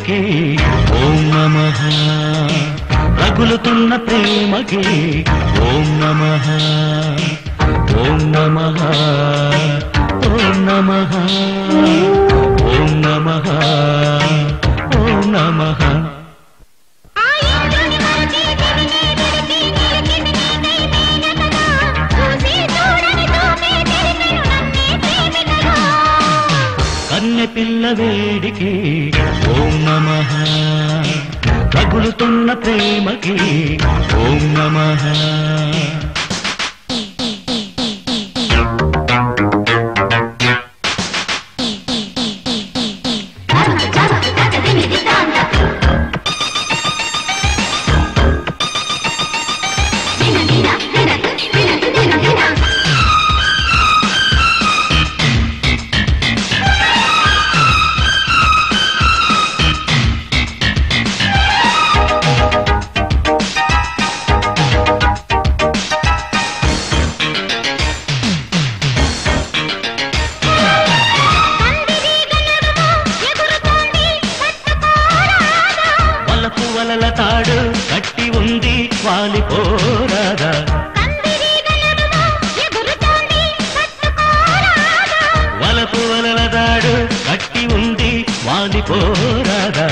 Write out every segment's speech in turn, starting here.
వేడికి ఓం నమః రగులుతున్న ప్రేమకి ఓం నమః ఓం నమః ఓం నమః ఓం నమః ఓం నమః కన్నె పిల్ల వేడికి ఓం నమః రగులుతున్న ప్రేమకి ఓం నమః తాడు కట్టి ఉంది వాలిపోరాదా వలపు వలల తాడు కట్టి ఉంది వాలిపోరాదా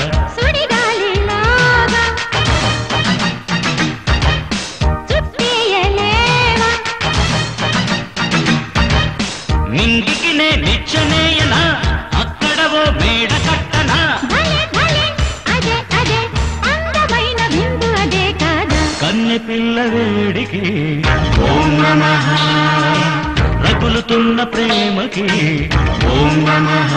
నింగికి నే నిచ్చనేయనా అక్కడవో మేడ కట్టనా కన్నె పిల్ల వేడికి ఓం నమః రగులుతున్న ప్రేమకి ఓం నమః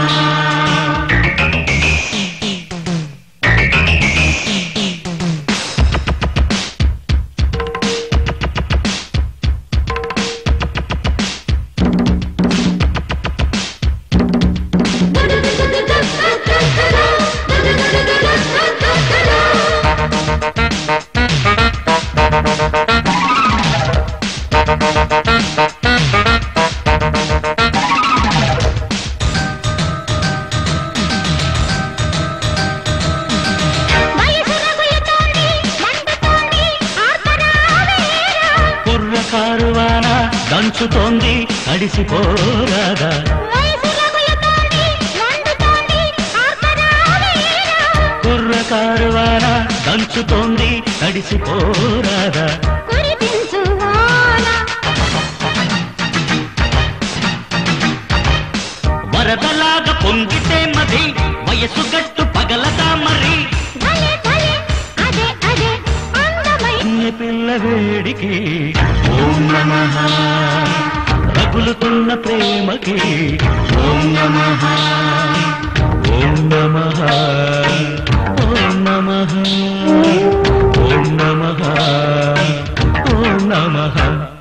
కారువాన దంచుతోంది తడిసిపోరాదా కుర్ర కారువాన దంచుతోంది తడిసిపోరాదా వరదలాగా పొంగితే మది వయసు గట్టు పగలదా మరి పిల్ల వేడికి ఓం నమః రగులుతున్న ప్రేమకి ఓం నమః ఓం నమః ఓం నమః ఓం నమః ఓం నమః